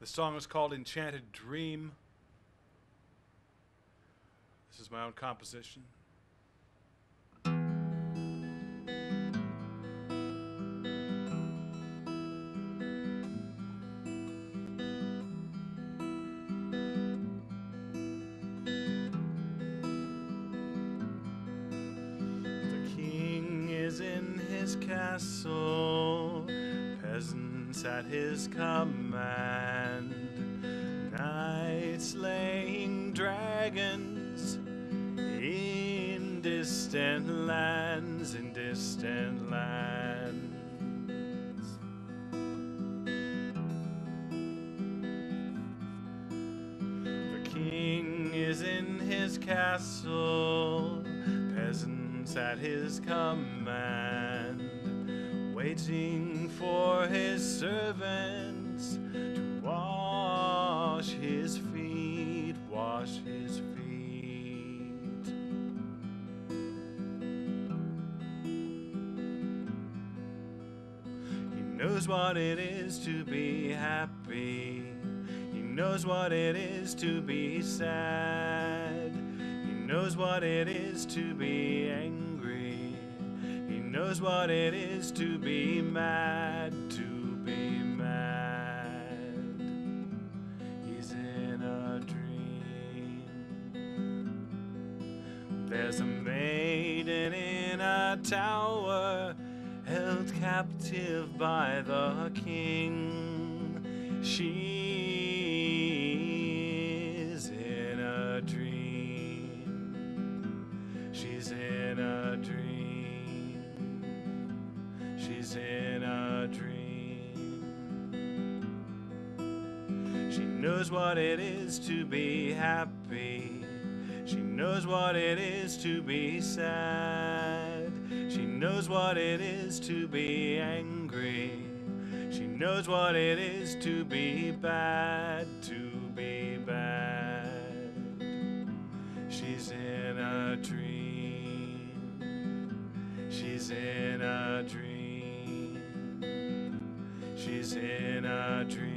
The song is called Enchanted Dream. This is my own composition. The king is in his castle, peasants at his command, knights slaying dragons in distant lands, in distant lands. The king is in his castle, peasants at his command, waiting for his servants to wash his feet, wash his feet. He knows what it is to be happy. He knows what it is to be sad. He knows what it is to be angry. He knows what it is to be mad, to be mad. He's in a dream. There's a maiden in a tower, held captive by the king. She's in a dream. She's in a dream. She's in a dream. She knows what it is to be happy. She knows what it is to be sad. She knows what it is to be angry. She knows what it is to be bad, to be bad. She's in a dream. She's in a dream. She's in a dream.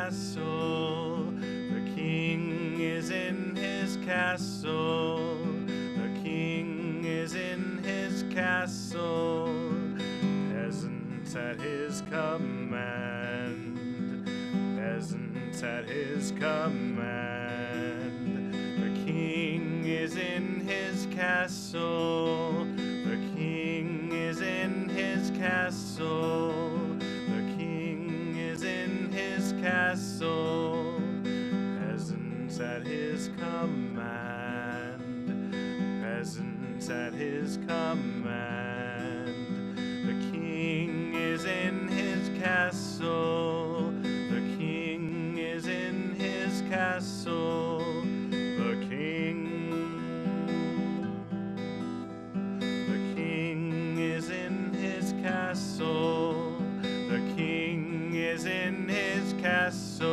castle. The king is in his castle. The king is in his castle. Peasants at his command. Peasants at his command. The king is in his castle. The king is in his castle. The king is in his castle. Peasants at his command. Peasants at his command. The king is in his castle. The king is in his castle. The king is in his castle. The king is in his castle.